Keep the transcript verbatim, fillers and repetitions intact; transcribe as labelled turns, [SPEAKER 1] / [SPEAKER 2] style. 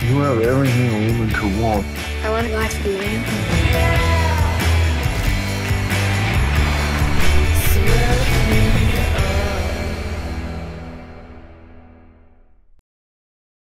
[SPEAKER 1] You have everything a woman could want.
[SPEAKER 2] I want a life of man.